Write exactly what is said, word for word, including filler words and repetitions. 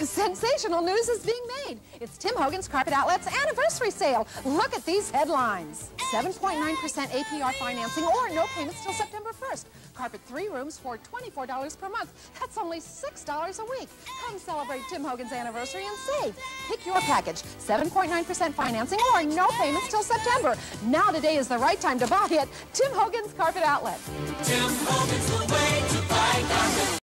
Sensational news is being made. It's Tim Hogan's Carpet Outlet's anniversary sale. Look at these headlines. seven point nine percent A P R financing or no payments till September first. Carpet three rooms for twenty-four dollars per month. That's only six dollars a week. Come celebrate Tim Hogan's anniversary and save. Pick your package. seven point nine percent financing or no payments till September. Now today is the right time to buy it. Tim Hogan's Carpet Outlet. Tim Hogan's the way to buy carpet.